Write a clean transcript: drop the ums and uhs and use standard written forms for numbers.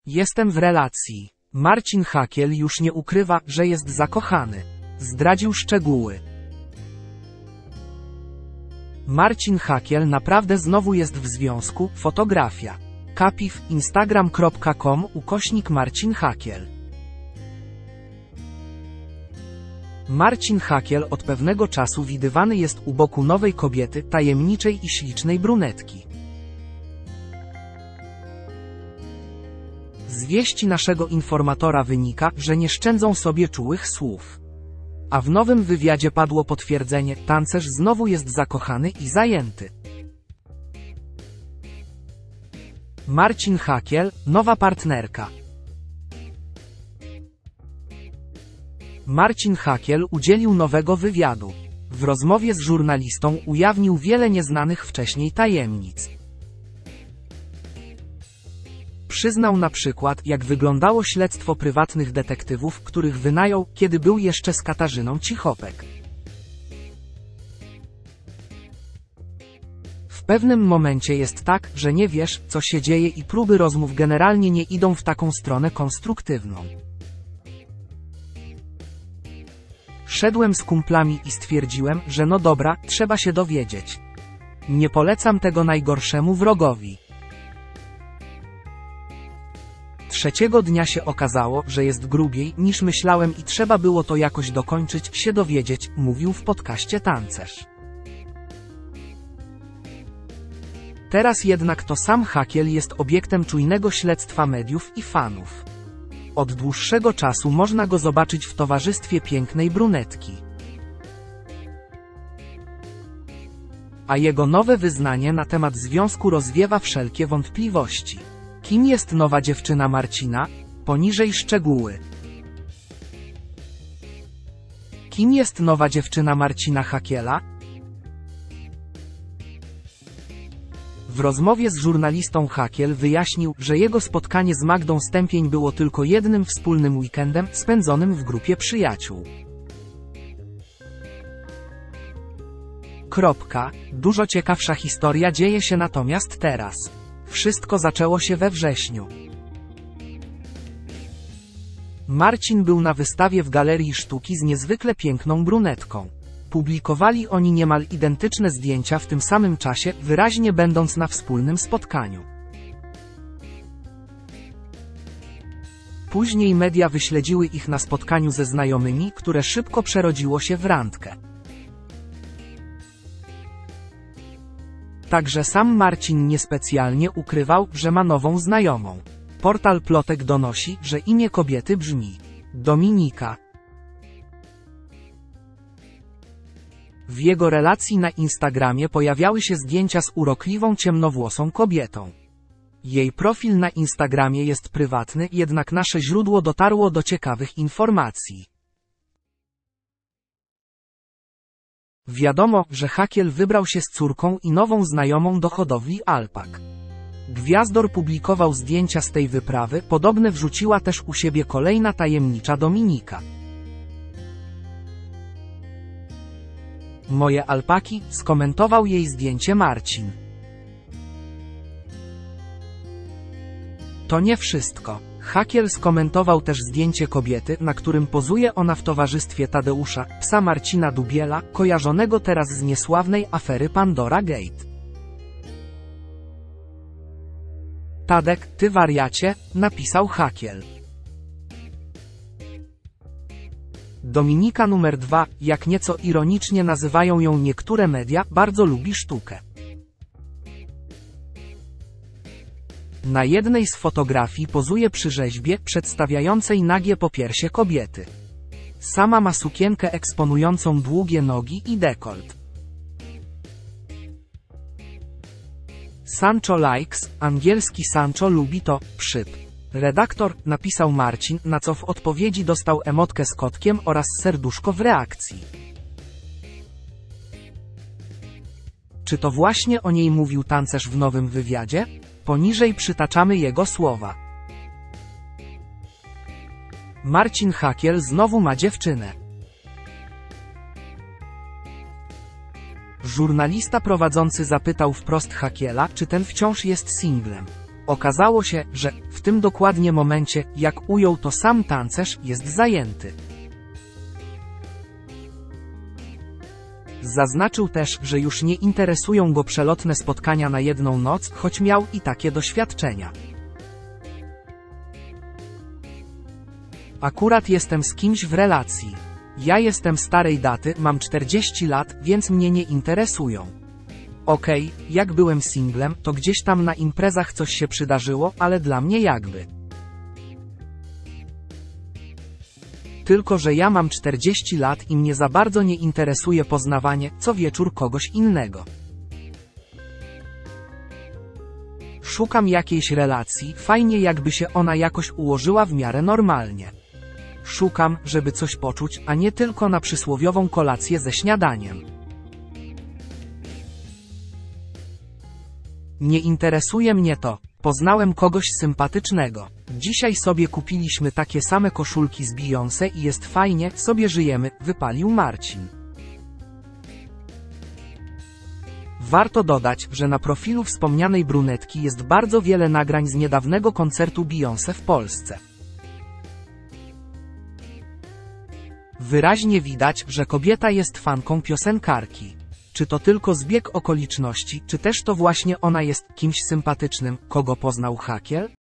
Jestem w relacji. Marcin Hakiel już nie ukrywa, że jest zakochany. Zdradził szczegóły. Marcin Hakiel naprawdę znowu jest w związku. Fotografia. Kapiw, instagram.com/Marcin Hakiel. Marcin Hakiel od pewnego czasu widywany jest u boku nowej kobiety, tajemniczej i ślicznej brunetki. Z wieści naszego informatora wynika, że nie szczędzą sobie czułych słów. A w nowym wywiadzie padło potwierdzenie, tancerz znowu jest zakochany i zajęty. Marcin Hakiel, nowa partnerka. Marcin Hakiel udzielił nowego wywiadu. W rozmowie z żurnalistą ujawnił wiele nieznanych wcześniej tajemnic. Przyznał na przykład, jak wyglądało śledztwo prywatnych detektywów, których wynajął, kiedy był jeszcze z Katarzyną Cichopek. W pewnym momencie jest tak, że nie wiesz, co się dzieje i próby rozmów generalnie nie idą w taką stronę konstruktywną. Szedłem z kumplami i stwierdziłem, że no dobra, trzeba się dowiedzieć. Nie polecam tego najgorszemu wrogowi. Trzeciego dnia się okazało, że jest grubiej, niż myślałem i trzeba było to jakoś dokończyć, się dowiedzieć, mówił w podcaście Tancerz. Teraz jednak to sam Hakiel jest obiektem czujnego śledztwa mediów i fanów. Od dłuższego czasu można go zobaczyć w towarzystwie pięknej brunetki. A jego nowe wyznanie na temat związku rozwiewa wszelkie wątpliwości. Kim jest nowa dziewczyna Marcina? Poniżej szczegóły. Kim jest nowa dziewczyna Marcina Hakiela? W rozmowie z żurnalistą Hakiel wyjaśnił, że jego spotkanie z Magdą Stępień było tylko jednym wspólnym weekendem spędzonym w grupie przyjaciół. Dużo ciekawsza historia dzieje się natomiast teraz. Wszystko zaczęło się we wrześniu. Marcin był na wystawie w Galerii Sztuki z niezwykle piękną brunetką. Publikowali oni niemal identyczne zdjęcia w tym samym czasie, wyraźnie będąc na wspólnym spotkaniu. Później media wyśledziły ich na spotkaniu ze znajomymi, które szybko przerodziło się w randkę. Także sam Marcin niespecjalnie ukrywał, że ma nową znajomą. Portal Plotek donosi, że imię kobiety brzmi Dominika. W jego relacji na Instagramie pojawiały się zdjęcia z urokliwą ciemnowłosą kobietą. Jej profil na Instagramie jest prywatny, jednak nasze źródło dotarło do ciekawych informacji. Wiadomo, że Hakiel wybrał się z córką i nową znajomą do hodowli alpak. Gwiazdor publikował zdjęcia z tej wyprawy, podobne wrzuciła też u siebie kolejna tajemnicza Dominika. Moje alpaki, skomentował jej zdjęcie Marcin. To nie wszystko. Hakiel skomentował też zdjęcie kobiety, na którym pozuje ona w towarzystwie Tadeusza, psa Marcina Dubiela, kojarzonego teraz z niesławnej afery Pandora Gate. Tadek, ty wariacie, napisał Hakiel. Dominika numer 2, jak nieco ironicznie nazywają ją niektóre media, bardzo lubi sztukę. Na jednej z fotografii pozuje przy rzeźbie, przedstawiającej nagie popiersie kobiety. Sama ma sukienkę eksponującą długie nogi i dekolt. Sancho likes, angielski Sancho lubi to, przyp. Redaktor, napisał Marcin, na co w odpowiedzi dostał emotkę z kotkiem oraz serduszko w reakcji. Czy to właśnie o niej mówił tancerz w nowym wywiadzie? Poniżej przytaczamy jego słowa. Marcin Hakiel znowu ma dziewczynę. Żurnalista prowadzący zapytał wprost Hakiela, czy ten wciąż jest singlem. Okazało się, że w tym dokładnie momencie, jak ujął to sam tancerz, jest zajęty. Zaznaczył też, że już nie interesują go przelotne spotkania na jedną noc, choć miał i takie doświadczenia. Akurat jestem z kimś w relacji. Ja jestem starej daty, mam 40 lat, więc mnie nie interesują. Okej, jak byłem singlem, to gdzieś tam na imprezach coś się przydarzyło, ale dla mnie jakby. Tylko że ja mam 40 lat i mnie za bardzo nie interesuje poznawanie co wieczór kogoś innego. Szukam jakiejś relacji, fajnie jakby się ona jakoś ułożyła w miarę normalnie. Szukam, żeby coś poczuć, a nie tylko na przysłowiową kolację ze śniadaniem. Nie interesuje mnie to. Poznałem kogoś sympatycznego. Dzisiaj sobie kupiliśmy takie same koszulki z Beyoncé i jest fajnie, sobie żyjemy, wypalił Marcin. Warto dodać, że na profilu wspomnianej brunetki jest bardzo wiele nagrań z niedawnego koncertu Beyoncé w Polsce. Wyraźnie widać, że kobieta jest fanką piosenkarki. Czy to tylko zbieg okoliczności, czy też to właśnie ona jest kimś sympatycznym, kogo poznał Hakiel?